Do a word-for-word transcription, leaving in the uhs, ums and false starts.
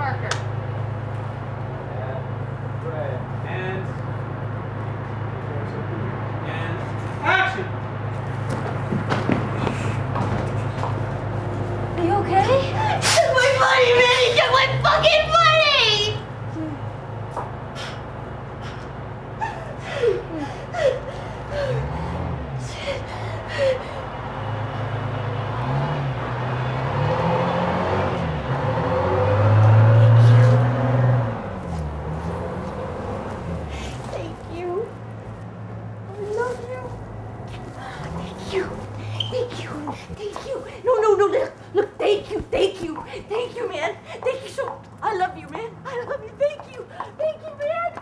Parker. Right. And and action. Are you okay? Get my money, Manny! Get my fucking money! Thank you. I love you. Thank you. Thank you. Thank you. No, no, no. Look, look. Thank you. Thank you. Thank you, man. Thank you so. I love you, man. I love you. Thank you. Thank you, man.